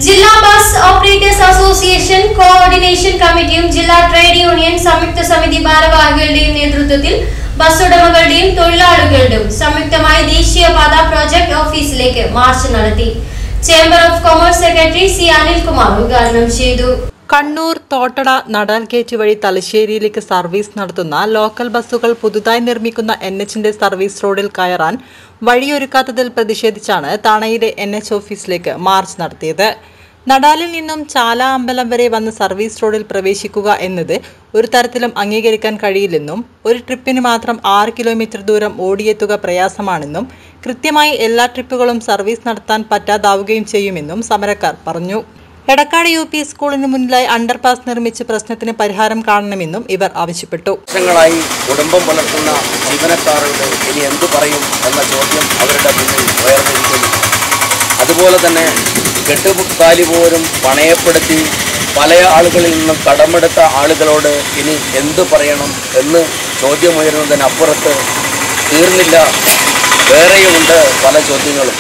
ജില്ലാ bus operators association coordination കമ്മിറ്റിയും ജില്ലാ ട്രേഡ് യൂണിയൻ സംയുക്ത സമിതി ഭാരവാഹികളുടെയും നേതൃത്വത്തിൽ ബസ് ഉടമകളുടെയും തൊഴിലാളികളുടെയും സംയുക്തമായി ദേശീയപാത പ്രോജക്ട് ഓഫീസിലേക്ക് മാർച്ച് നടത്തി. Chamber of commerce secretary C Anilkumar ഉദ്ഘാടനം ചെയ്തു. കണ്ണൂർ തോട്ടട നടൽ ഗേറ്റ് വഴി തലശ്ശേരിയിലേക്ക് സർവീസ് നടത്തുന്ന ലോക്കൽ ബസ്സുകൾ പുതുതായി നിർമ്മിക്കുന്ന NHന്റെ സർവീസ് റോഡിൽ കയറാൻ വഴിയൊരുക്കാത്തതിൽ പ്രതിഷേധിച്ചാണ് താണയിലെ NH ഓഫീസിലേക്ക് മാർച്ച് നടത്തിയത്. നടാലിൽ നിന്നും ചാല അമ്പലം വരെ വന്ന് സർവീസ് റോഡിൽ പ്രവേശിക്കുക എന്നത് ഒരു തരത്തിലും അംഗീകരിക്കാൻ കഴിയില്ലെന്നും ഒരു ട്രിപ്പിന് മാത്രം 6 കിലോമീറ്റർ ദൂരം ഓടിയെത്തുക പ്രയാസമാണെന്നും കൃത്യമായി എല്ലാ ട്രിപ്പുകളും സർവീസ് നടത്താൻ പറ്റാതാവുകയും ചെയ്യുമെന്നും സമരക്കാർ പറഞ്ഞു. എടക്കാട് UP സ്കൂളിന് മുന്നിലായി അണ്ടർപാസ് നിർമ്മിച്ച് പ്രശ്നത്തിന് പരിഹാരം കാണണമെന്നും ഇവർ ആവശ്യപ്പെട്ടു. വർഷങ്ങളായി കുടുംബം പുലർത്തുന്ന ജീവനക്കാരോട് ഇനി എന്തു പറയും എന്ന ചോദ്യം അവരുടെ മുന്നിൽ ഉയർന്നിരിക്കുന്നു. അതുപോലെ തന്നെ കെട്ടുകാലി പോലും പണയപ്പെടുത്തി പല ആളുകളിൽ നിന്നും കടമെടുത്ത ആളുകളോട് ഇനി എന്തു പറയണം എന്ന് ചോദ്യമുയരുന്നതിനപ്പുറത്ത് തീർന്നില്ല, വേറെയുമുണ്ട് പല ചോദ്യങ്ങളും.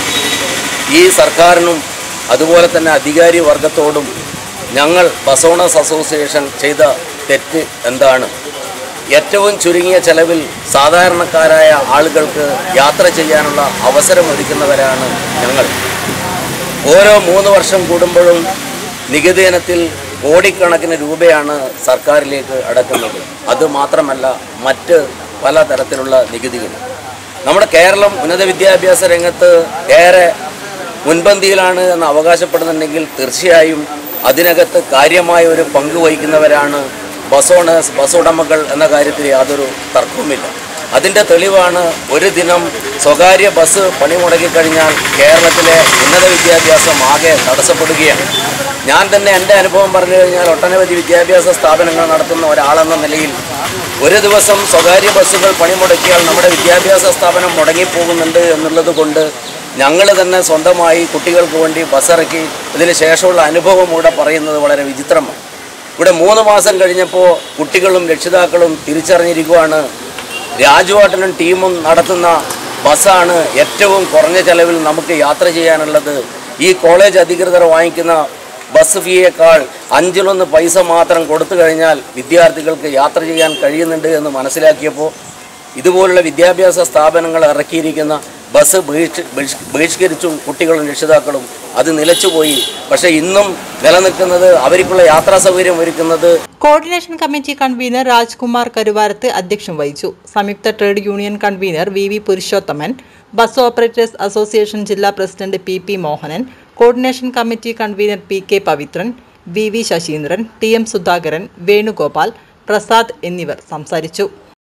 ഈ സർക്കാരിനും അതുപോലെ തന്നെ അധികാരി വർഗത്തോടും ഞങ്ങൾ ബസ് ഓണേഴ്സ് അസോസിയേഷൻ ചെയ്ത തെറ്റ് എന്താണ്? ഏറ്റവും ചുരുങ്ങിയ ചെലവിൽ സാധാരണക്കാരായ ആളുകൾക്ക് യാത്ര ചെയ്യാനുള്ള അവസരമൊരുക്കുന്നവരാണ് ഞങ്ങൾ. ഓരോ 3 വർഷം കൂടുമ്പോഴും നികുതി ഇനത്തിൽ കോടിക്കണക്കിന് രൂപയാണ് സർക്കാരിലേക്ക് അടക്കുന്നത്. അതുമാത്രമല്ല മറ്റ് പല തരത്തിലുള്ള നികുതികൾ. നമ്മുടെ കേരളം ഉന്നത വിദ്യാഭ്യാസ രംഗത്ത് ഏറെ മുൻപന്തിയിലാണ് എന്ന് അവകാശപ്പെടുന്നുണ്ടെങ്കിൽ തീർച്ചയായും അതിനകത്ത് കാര്യമായ ഒരു പങ്ക് വഹിക്കുന്നവരാണ് ബസ് ഓണേഴ്സ്, ബസ് ഉടമകൾ എന്ന കാര്യത്തിൽ യാതൊരു തർക്കവുമില്ല. അതിൻ്റെ തെളിവാണ് ഒരു ദിനം സ്വകാര്യ ബസ് പണിമുടക്കിക്കഴിഞ്ഞാൽ കേരളത്തിലെ ഉന്നത വിദ്യാഭ്യാസം ആകെ തടസ്സപ്പെടുകയാണ്. ഞാൻ തന്നെ എൻ്റെ അനുഭവം പറഞ്ഞു കഴിഞ്ഞാൽ ഒട്ടനവധി വിദ്യാഭ്യാസ സ്ഥാപനങ്ങൾ നടത്തുന്ന ഒരാളെന്ന നിലയിൽ ഒരു ദിവസം സ്വകാര്യ ബസ്സുകൾ പണിമുടക്കിയാൽ നമ്മുടെ വിദ്യാഭ്യാസ സ്ഥാപനം മുടങ്ങിപ്പോകുന്നുണ്ട് എന്നുള്ളത് കൊണ്ട് ഞങ്ങൾ തന്നെ സ്വന്തമായി കുട്ടികൾക്ക് വേണ്ടി ബസ്സിറക്കി ഇതിന് ശേഷമുള്ള അനുഭവം ഇവിടെ പറയുന്നത് വളരെ വിചിത്രമാണ്. ഇവിടെ 3 മാസം കഴിഞ്ഞപ്പോൾ കുട്ടികളും രക്ഷിതാക്കളും തിരിച്ചറിഞ്ഞിരിക്കുകയാണ്, രാജുവേട്ടനും ടീമും നടത്തുന്ന ബസ്സാണ് ഏറ്റവും കുറഞ്ഞ ചെലവിൽ നമുക്ക് യാത്ര ചെയ്യാനുള്ളത്. ഈ കോളേജ് അധികൃതർ വാങ്ങിക്കുന്ന ബസ് ഫീയേക്കാൾ 5-1 പൈസ മാത്രം കൊടുത്തു കഴിഞ്ഞാൽ വിദ്യാർത്ഥികൾക്ക് യാത്ര ചെയ്യാൻ കഴിയുന്നുണ്ട് എന്ന് മനസ്സിലാക്കിയപ്പോൾ ഇതുപോലുള്ള വിദ്യാഭ്യാസ സ്ഥാപനങ്ങൾ ഇറക്കിയിരിക്കുന്ന ബസ് ബഹിഷ്കരിച്ചും കുട്ടികളും രക്ഷിതാക്കളും അത് നിലച്ചുപോയി. പക്ഷേ ഇന്നും നിലനിൽക്കുന്നത് അവർക്കുള്ള യാത്രാ സൗകര്യം ഒരുക്കുന്നത്. Coordination committee convener Rajkumar Karuvarath അധ്യക്ഷം വഹിച്ചു. സംയുക്ത trade union convener VV Purushothaman, bus operators association ജില്ലാ president PP Mohanan, coordination committee convener PK Pavithran, VV Sasheendran, TM Sudhakaran, Venugopal, Prasad എന്നിവർ സംസാരിച്ചു.